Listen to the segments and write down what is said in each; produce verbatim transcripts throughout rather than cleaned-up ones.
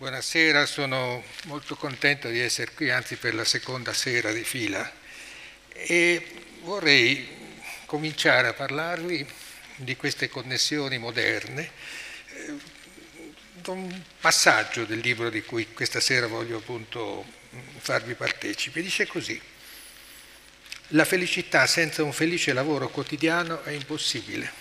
Buonasera, sono molto contento di essere qui, anzi per la seconda sera di fila, e vorrei cominciare a parlarvi di queste connessioni moderne, eh, da un passaggio del libro di cui questa sera voglio appunto farvi partecipi. Dice così: la felicità senza un felice lavoro quotidiano è impossibile.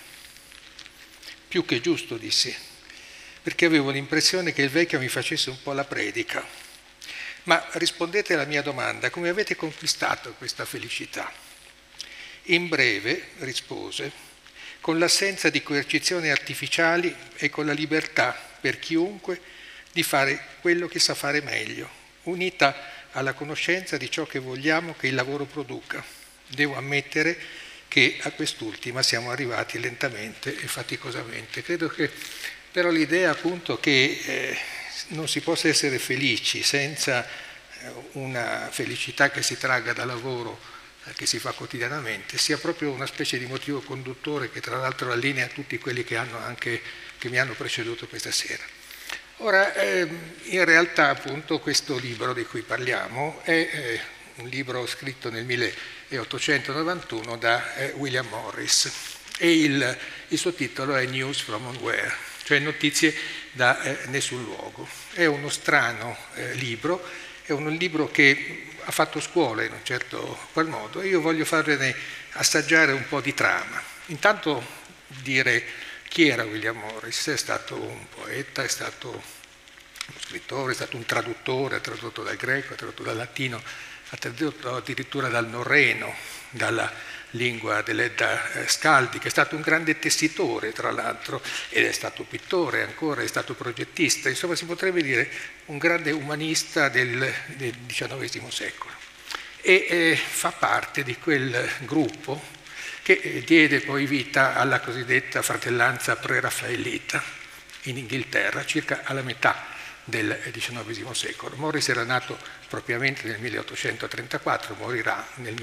Più che giusto, dissi, perché avevo l'impressione che il vecchio mi facesse un po' la predica. Ma rispondete alla mia domanda: come avete conquistato questa felicità? In breve, rispose, con l'assenza di coercizioni artificiali e con la libertà per chiunque di fare quello che sa fare meglio, unita alla conoscenza di ciò che vogliamo che il lavoro produca. Devo ammettere che a quest'ultima siamo arrivati lentamente e faticosamente. Credo che però l'idea appunto che eh, non si possa essere felici senza eh, una felicità che si tragga dal lavoro eh, che si fa quotidianamente sia proprio una specie di motivo conduttore che tra l'altro allinea tutti quelli che, hanno anche, che mi hanno preceduto questa sera. Ora, eh, in realtà appunto questo libro di cui parliamo è eh, un libro scritto nel milleottocentonovantuno da eh, William Morris e il, il suo titolo è News from Nowhere, cioè notizie da eh, nessun luogo. È uno strano eh, libro, è un libro che ha fatto scuola in un certo qual modo e io voglio farvene assaggiare un po' di trama. Intanto dire chi era William Morris. È stato un poeta, è stato uno scrittore, è stato un traduttore, ha tradotto dal greco, ha tradotto dal latino, ha tradotto addirittura dal norreno, dalla lingua dell'Edda scaldica, è stato un grande tessitore tra l'altro ed è stato pittore ancora, è stato progettista, insomma si potrebbe dire un grande umanista del, del diciannovesimo secolo e eh, fa parte di quel gruppo che diede poi vita alla cosiddetta fratellanza pre-raffaellita in Inghilterra circa alla metà del diciannovesimo secolo. Morris era nato propriamente nel milleottocentotrentaquattro, morirà nel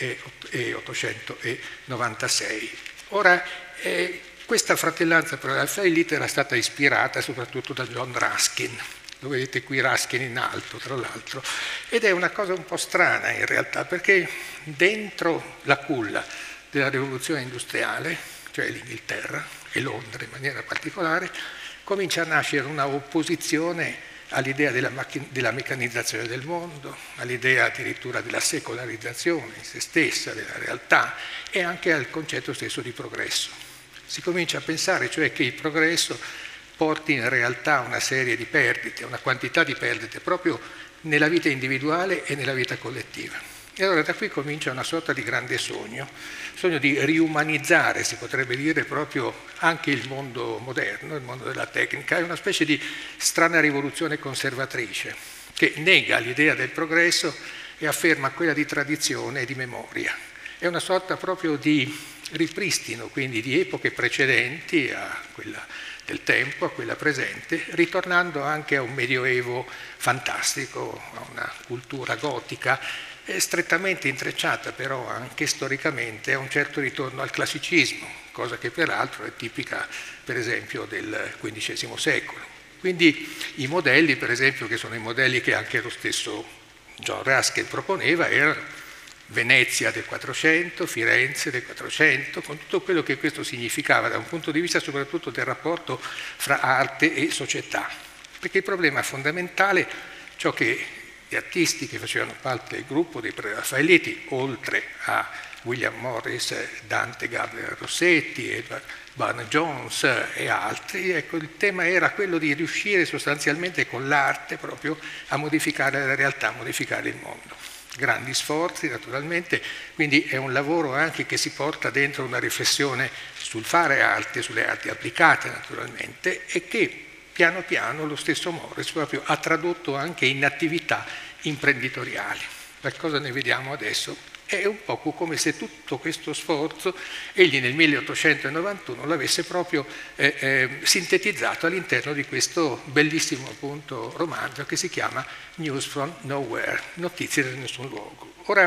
milleottocentonovantasei. Ora, eh, questa fratellanza pre-raffaellita era stata ispirata soprattutto da John Ruskin. Lo vedete qui Ruskin in alto, tra l'altro, ed è una cosa un po' strana in realtà, perché dentro la culla della rivoluzione industriale, cioè l'Inghilterra e Londra in maniera particolare, comincia a nascere una opposizione all'idea della, machin- della meccanizzazione del mondo, all'idea addirittura della secolarizzazione in se stessa, della realtà e anche al concetto stesso di progresso. Si comincia a pensare cioè che il progresso porti in realtà una serie di perdite, una quantità di perdite proprio nella vita individuale e nella vita collettiva. E allora da qui comincia una sorta di grande sogno, sogno di riumanizzare, si potrebbe dire, proprio anche il mondo moderno, il mondo della tecnica. È una specie di strana rivoluzione conservatrice che nega l'idea del progresso e afferma quella di tradizione e di memoria. È una sorta proprio di ripristino, quindi di epoche precedenti a quella del tempo, a quella presente, ritornando anche a un medioevo fantastico, a una cultura gotica, è strettamente intrecciata però anche storicamente a un certo ritorno al classicismo, cosa che peraltro è tipica per esempio del quindicesimo secolo. Quindi i modelli, per esempio, che sono i modelli che anche lo stesso John Ruskin proponeva, erano Venezia del Quattrocento, Firenze del Quattrocento, con tutto quello che questo significava da un punto di vista soprattutto del rapporto fra arte e società. Perché il problema fondamentale, ciò che gli artisti che facevano parte del gruppo dei pre-raffaelliti, oltre a William Morris, Dante Gabriel Rossetti, Edward Burne Jones e altri, ecco, il tema era quello di riuscire sostanzialmente con l'arte proprio a modificare la realtà, a modificare il mondo. Grandi sforzi naturalmente, quindi è un lavoro anche che si porta dentro una riflessione sul fare arte, sulle arti applicate naturalmente, e che piano piano lo stesso Morris proprio ha tradotto anche in attività imprenditoriali. Qualcosa ne vediamo adesso. È un poco come se tutto questo sforzo egli nel milleottocentonovantuno l'avesse proprio eh, eh, sintetizzato all'interno di questo bellissimo appunto romanzo che si chiama News from Nowhere, notizie da nessun luogo. Ora,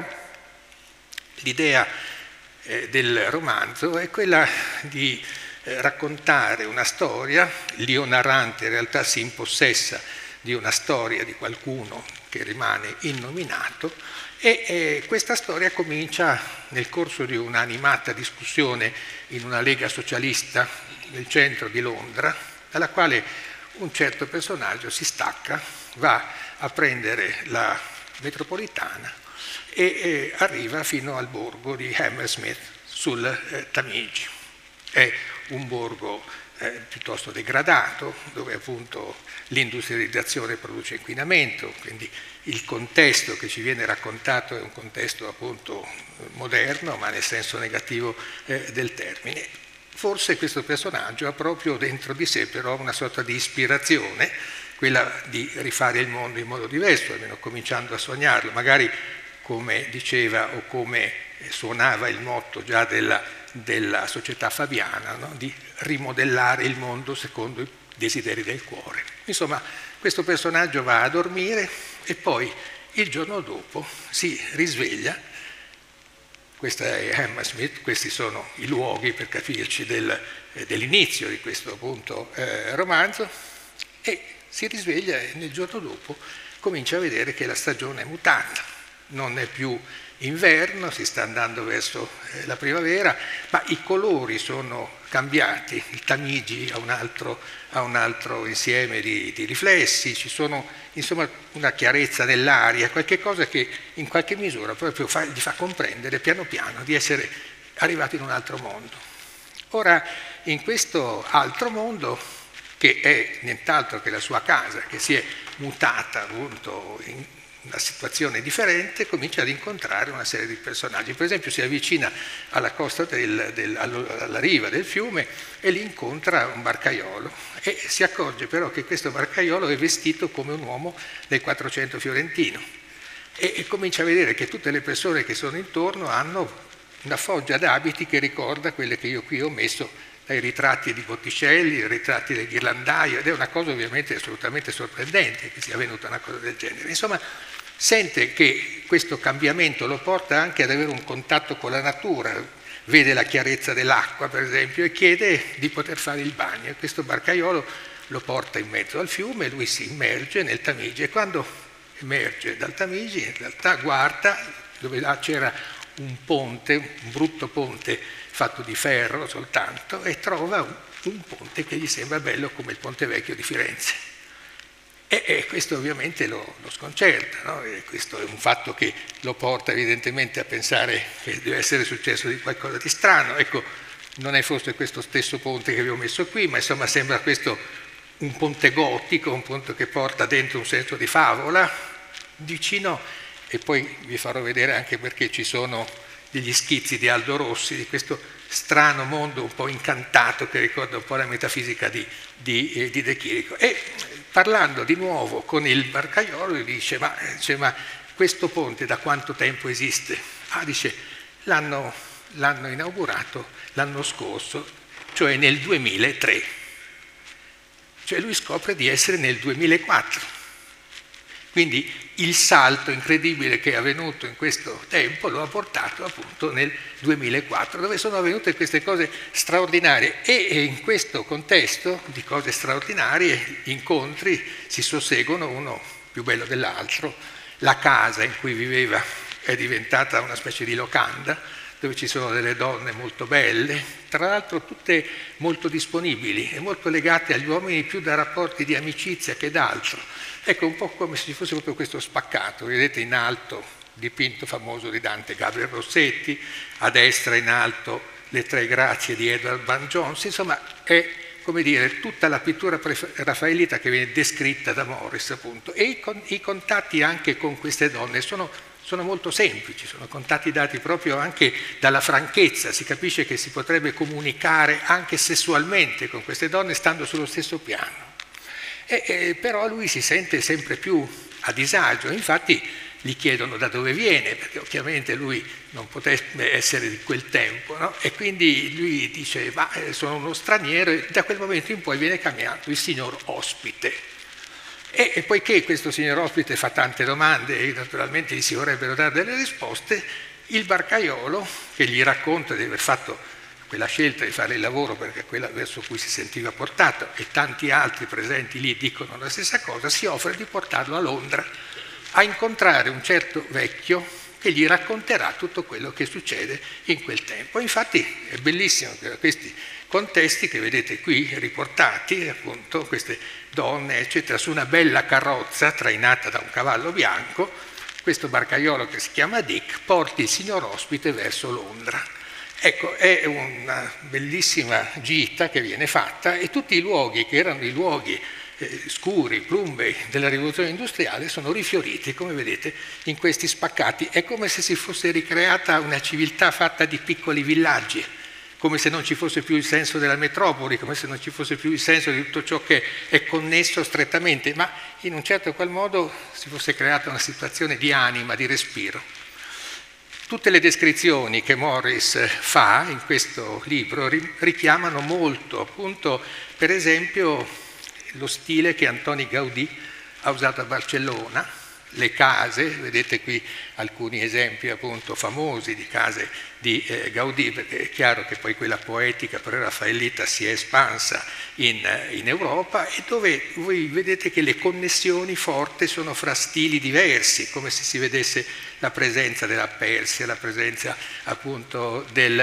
l'idea eh, del romanzo è quella di eh, raccontare una storia, l'io narrante in realtà si impossessa di una storia di qualcuno che rimane innominato, e eh, questa storia comincia nel corso di un'animata discussione in una lega socialista nel centro di Londra, dalla quale un certo personaggio si stacca, va a prendere la metropolitana e eh, arriva fino al borgo di Hammersmith sul eh, Tamigi. È un borgo eh, piuttosto degradato, dove appunto l'industrializzazione produce inquinamento, quindi il contesto che ci viene raccontato è un contesto appunto moderno, ma nel senso negativo eh, del termine. Forse questo personaggio ha proprio dentro di sé però una sorta di ispirazione, quella di rifare il mondo in modo diverso, almeno cominciando a sognarlo, magari come diceva o come suonava il motto già della, della società fabiana, no? Di rimodellare il mondo secondo i desideri del cuore. Insomma, questo personaggio va a dormire e poi il giorno dopo si risveglia. Questa è Hammersmith, questi sono i luoghi, per capirci, del, eh, dell'inizio di questo appunto eh, romanzo, e si risveglia e nel giorno dopo comincia a vedere che la stagione è mutata, non è più inverno, si sta andando verso eh, la primavera, ma i colori sono cambiati, il Tamigi ha un altro, ha un altro insieme di, di riflessi, ci sono insomma una chiarezza nell'aria, qualche cosa che in qualche misura proprio fa, gli fa comprendere piano piano di essere arrivato in un altro mondo. Ora, in questo altro mondo, che è nient'altro che la sua casa, che si è mutata appunto in una situazione differente, comincia ad incontrare una serie di personaggi. Per esempio si avvicina alla costa del, del, alla riva del fiume e lì incontra un barcaiolo e si accorge però che questo barcaiolo è vestito come un uomo del Quattrocento fiorentino e, e comincia a vedere che tutte le persone che sono intorno hanno una foggia d'abiti che ricorda quelle che io qui ho messo dai ritratti di Botticelli, dai ritratti del ghirlandaio, ed è una cosa ovviamente assolutamente sorprendente che sia avvenuta una cosa del genere. Insomma, sente che questo cambiamento lo porta anche ad avere un contatto con la natura, vede la chiarezza dell'acqua per esempio e chiede di poter fare il bagno, e questo barcaiolo lo porta in mezzo al fiume, lui si immerge nel Tamigi e quando emerge dal Tamigi in realtà guarda dove là c'era un ponte, un brutto ponte fatto di ferro soltanto, e trova un, un ponte che gli sembra bello come il Ponte Vecchio di Firenze. E, e questo ovviamente lo, lo sconcerta, no? E questo è un fatto che lo porta evidentemente a pensare che deve essere successo di qualcosa di strano. Ecco, non è forse questo stesso ponte che avevo messo qui, ma insomma sembra questo un ponte gotico, un ponte che porta dentro un senso di favola, vicino, e poi vi farò vedere anche perché ci sono degli schizzi di Aldo Rossi, di questo strano mondo un po' incantato che ricorda un po' la metafisica di, di, eh, di De Chirico. E parlando di nuovo con il barcaiolo gli dice, ma, dice, ma questo ponte da quanto tempo esiste? Ah, dice, l'hanno, l'hanno inaugurato l'anno scorso, cioè nel duemilatré. Cioè lui scopre di essere nel duemilaquattro. Quindi il salto incredibile che è avvenuto in questo tempo lo ha portato appunto nel duemilaquattro, dove sono avvenute queste cose straordinarie, e in questo contesto di cose straordinarie gli incontri si susseguono uno più bello dell'altro. La casa in cui viveva è diventata una specie di locanda, dove ci sono delle donne molto belle, tra l'altro tutte molto disponibili e molto legate agli uomini più da rapporti di amicizia che d'altro. Ecco, un po' come se ci fosse proprio questo spaccato, vedete in alto dipinto famoso di Dante Gabriel Rossetti, a destra in alto le tre grazie di Edward Burne Jones, insomma è come dire tutta la pittura raffaelita che viene descritta da Morris appunto, e i, con, i contatti anche con queste donne sono, sono molto semplici, sono contatti dati proprio anche dalla franchezza, si capisce che si potrebbe comunicare anche sessualmente con queste donne stando sullo stesso piano. E, e, però lui si sente sempre più a disagio, infatti gli chiedono da dove viene, perché ovviamente lui non potrebbe essere di quel tempo, no? E quindi lui dice, ma sono uno straniero, e da quel momento in poi viene chiamato il signor ospite. E, e poiché questo signor ospite fa tante domande e naturalmente gli si vorrebbero dare delle risposte, il barcaiolo, che gli racconta di aver fatto quella scelta di fare il lavoro perché è quella verso cui si sentiva portato, e tanti altri presenti lì dicono la stessa cosa, si offre di portarlo a Londra a incontrare un certo vecchio che gli racconterà tutto quello che succede in quel tempo. Infatti è bellissimo che questi contesti che vedete qui riportati, appunto queste donne eccetera, su una bella carrozza trainata da un cavallo bianco, questo barcaiolo che si chiama Dick porti il signor ospite verso Londra. Ecco, è una bellissima gita che viene fatta, e tutti i luoghi che erano i luoghi eh, scuri, plumbei della rivoluzione industriale sono rifioriti, come vedete, in questi spaccati. È come se si fosse ricreata una civiltà fatta di piccoli villaggi, come se non ci fosse più il senso della metropoli, come se non ci fosse più il senso di tutto ciò che è connesso strettamente, ma in un certo qual modo si fosse creata una situazione di anima, di respiro. Tutte le descrizioni che Morris fa in questo libro richiamano molto, appunto, per esempio, lo stile che Antoni Gaudí ha usato a Barcellona, le case, vedete qui alcuni esempi appunto famosi di case di eh, Gaudí, perché è chiaro che poi quella poetica pre-raffaellita si è espansa in, in Europa, e dove voi vedete che le connessioni forti sono fra stili diversi, come se si vedesse la presenza della Persia, la presenza appunto del,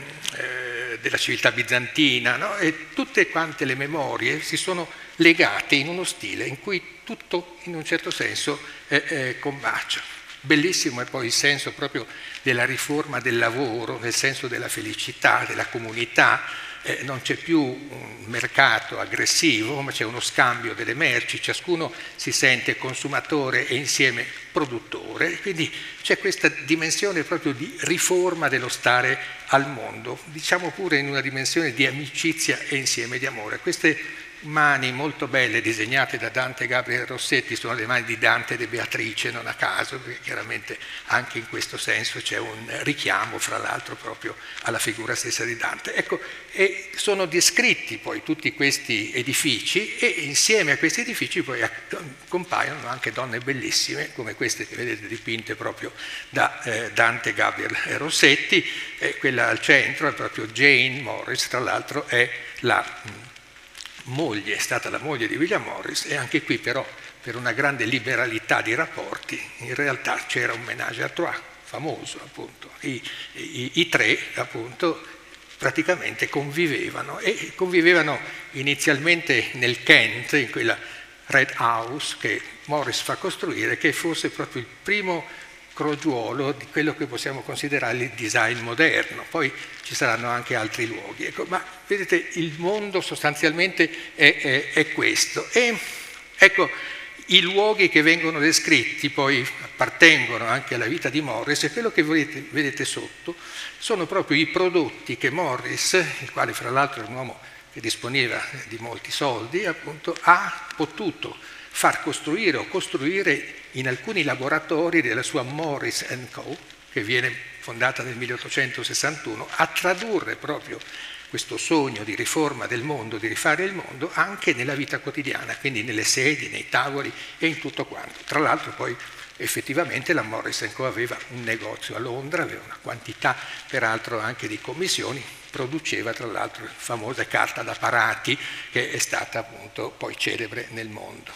eh, della civiltà bizantina, no? E tutte quante le memorie si sono legate in uno stile in cui tutto in un certo senso eh, eh, combacia. Bellissimo è poi il senso proprio della riforma del lavoro, nel senso della felicità, della comunità. Eh, non c'è più un mercato aggressivo, ma c'è uno scambio delle merci, ciascuno si sente consumatore e insieme produttore, quindi c'è questa dimensione proprio di riforma dello stare al mondo, diciamo pure in una dimensione di amicizia e insieme di amore. Queste mani molto belle disegnate da Dante Gabriel Rossetti sono le mani di Dante e di Beatrice, non a caso, perché chiaramente anche in questo senso c'è un richiamo fra l'altro proprio alla figura stessa di Dante. Ecco, e sono descritti poi tutti questi edifici, e insieme a questi edifici poi compaiono anche donne bellissime come queste che vedete dipinte proprio da eh, Dante Gabriel Rossetti, e quella al centro è proprio Jane Morris, tra l'altro è la moglie, è stata la moglie di William Morris, e anche qui però per una grande liberalità di rapporti in realtà c'era un ménage à trois famoso, appunto. I, i, i tre appunto praticamente convivevano, e convivevano inizialmente nel Kent, in quella Red House che Morris fa costruire, che fosse proprio il primo crogiuolo di quello che possiamo considerare il design moderno. Poi ci saranno anche altri luoghi, ecco, ma vedete il mondo sostanzialmente è, è, è questo. E ecco, i luoghi che vengono descritti poi appartengono anche alla vita di Morris, e quello che vedete, vedete sotto sono proprio i prodotti che Morris, il quale fra l'altro è un uomo che disponeva di molti soldi, appunto, ha potuto far costruire o costruire in alcuni laboratori della sua Morris and Co, che viene fondata nel milleottocentosessantuno, a tradurre proprio questo sogno di riforma del mondo, di rifare il mondo, anche nella vita quotidiana, quindi nelle sedie, nei tavoli e in tutto quanto. Tra l'altro poi effettivamente la Morris and Co aveva un negozio a Londra, aveva una quantità peraltro anche di commissioni, produceva tra l'altro la famosa carta da Parati, che è stata appunto poi celebre nel mondo.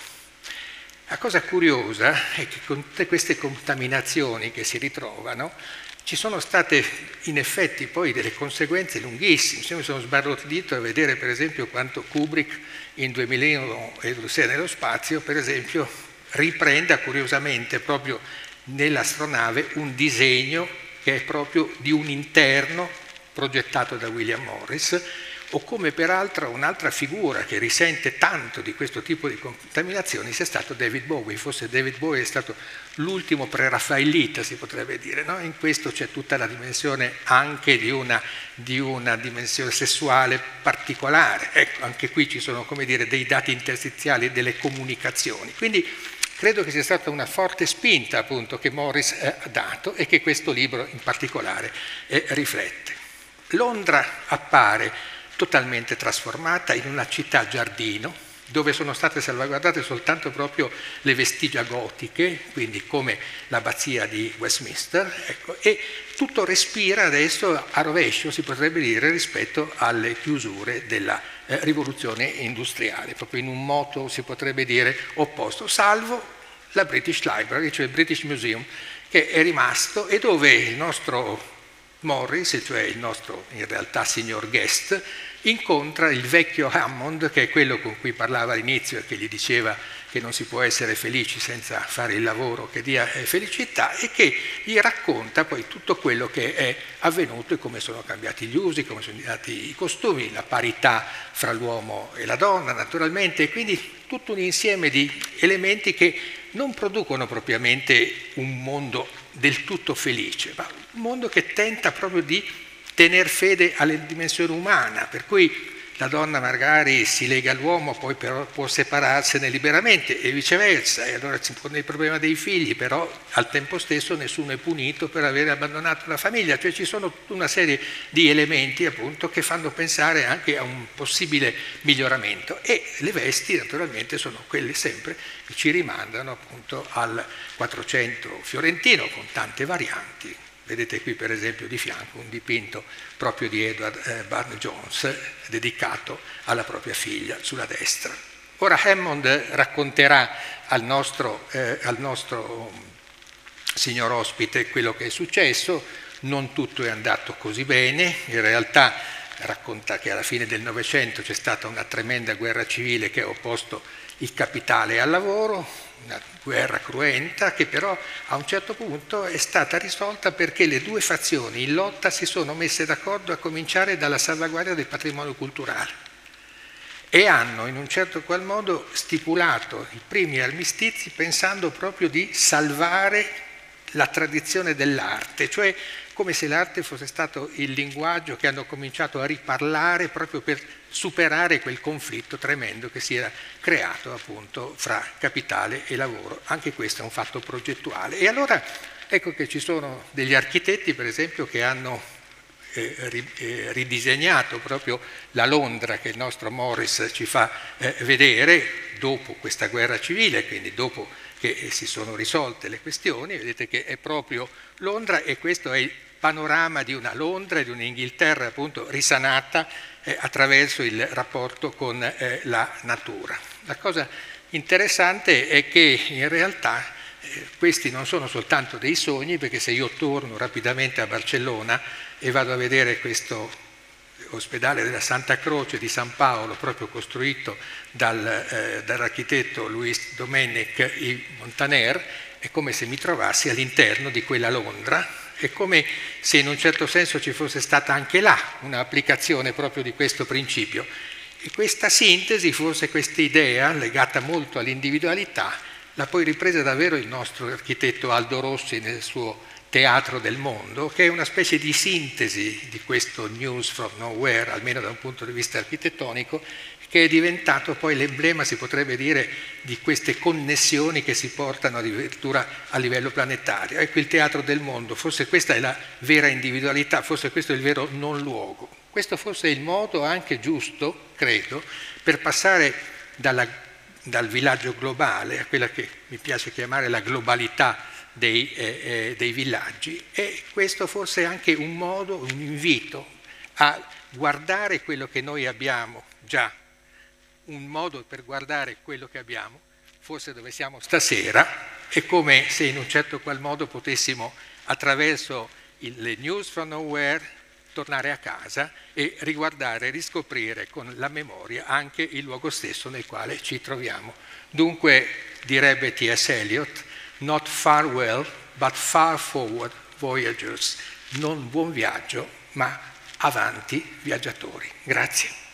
La cosa curiosa è che con tutte queste contaminazioni che si ritrovano ci sono state in effetti poi delle conseguenze lunghissime. Io mi sono sbarrotito a vedere per esempio quanto Kubrick in duemilauno e Odissea nello spazio per esempio riprenda curiosamente proprio nell'astronave un disegno che è proprio di un interno progettato da William Morris, o come peraltro un'altra figura che risente tanto di questo tipo di contaminazioni sia stato David Bowie. Forse David Bowie è stato l'ultimo pre-raffaellita, si potrebbe dire, no? In questo c'è tutta la dimensione anche di una, di una dimensione sessuale particolare. Ecco, anche qui ci sono, come dire, dei dati interstiziali, delle comunicazioni. Quindi credo che sia stata una forte spinta appunto che Morris eh, ha dato, e che questo libro in particolare eh, riflette. Londra appare totalmente trasformata in una città giardino, dove sono state salvaguardate soltanto proprio le vestigia gotiche, quindi come l'abbazia di Westminster, ecco, e tutto respira adesso a rovescio, si potrebbe dire, rispetto alle chiusure della eh, rivoluzione industriale, proprio in un moto si potrebbe dire opposto, salvo la British Library, cioè il British Museum, che è rimasto e dove il nostro Morris, cioè il nostro in realtà signor Guest, incontra il vecchio Hammond, che è quello con cui parlava all'inizio e che gli diceva che non si può essere felici senza fare il lavoro che dia felicità, e che gli racconta poi tutto quello che è avvenuto e come sono cambiati gli usi, come sono cambiati i costumi, la parità fra l'uomo e la donna naturalmente, e quindi tutto un insieme di elementi che non producono propriamente un mondo del tutto felice, ma un mondo che tenta proprio di tener fede alla dimensione umana, per cui la donna magari si lega all'uomo, poi però può separarsene liberamente e viceversa, e allora si pone il problema dei figli, però al tempo stesso nessuno è punito per aver abbandonato la famiglia, cioè ci sono una serie di elementi appunto che fanno pensare anche a un possibile miglioramento, e le vesti naturalmente sono quelle sempre che ci rimandano appunto al Quattrocento fiorentino con tante varianti. Vedete qui per esempio di fianco un dipinto proprio di Edward eh, Burne-Jones dedicato alla propria figlia sulla destra. Ora Hammond racconterà al nostro, eh, al nostro signor ospite quello che è successo, non tutto è andato così bene, in realtà racconta che alla fine del Novecento c'è stata una tremenda guerra civile che ha opposto il capitale al lavoro, una guerra cruenta che però a un certo punto è stata risolta perché le due fazioni in lotta si sono messe d'accordo, a cominciare dalla salvaguardia del patrimonio culturale, e hanno in un certo qual modo stipulato i primi armistizi pensando proprio di salvare la tradizione dell'arte, cioè come se l'arte fosse stato il linguaggio che hanno cominciato a riparlare proprio per superare quel conflitto tremendo che si era creato appunto fra capitale e lavoro. Anche questo è un fatto progettuale. E allora ecco che ci sono degli architetti, per esempio, che hanno eh, ri, eh, ridisegnato proprio la Londra che il nostro Morris ci fa eh, vedere dopo questa guerra civile, quindi dopo che si sono risolte le questioni. Vedete che è proprio Londra, e questo è il panorama di una Londra e di un'Inghilterra appunto risanata eh, attraverso il rapporto con eh, la natura. La cosa interessante è che in realtà eh, questi non sono soltanto dei sogni, perché se io torno rapidamente a Barcellona e vado a vedere questo ospedale della Santa Croce di San Paolo, proprio costruito dal, eh, dall'architetto Luis Domènech i Montaner, è come se mi trovassi all'interno di quella Londra, è come se in un certo senso ci fosse stata anche là un'applicazione proprio di questo principio. E questa sintesi, forse questa idea legata molto all'individualità, l'ha poi ripresa davvero il nostro architetto Aldo Rossi nel suo Teatro del Mondo, che è una specie di sintesi di questo News from Nowhere, almeno da un punto di vista architettonico, che è diventato poi l'emblema, si potrebbe dire, di queste connessioni che si portano addirittura a livello planetario. Ecco il Teatro del Mondo, forse questa è la vera individualità, forse questo è il vero non luogo. Questo forse è il modo anche giusto, credo, per passare dalla, dal villaggio globale a quella che mi piace chiamare la globalità dei, eh, eh, dei villaggi, e questo forse è anche un modo, un invito a guardare quello che noi abbiamo già, un modo per guardare quello che abbiamo, forse dove siamo stasera, è come se in un certo qual modo potessimo attraverso il, le News from Nowhere tornare a casa e riguardare, riscoprire con la memoria anche il luogo stesso nel quale ci troviamo. Dunque, direbbe T S Eliot, not farewell, but far forward voyagers, non buon viaggio, ma avanti viaggiatori. Grazie.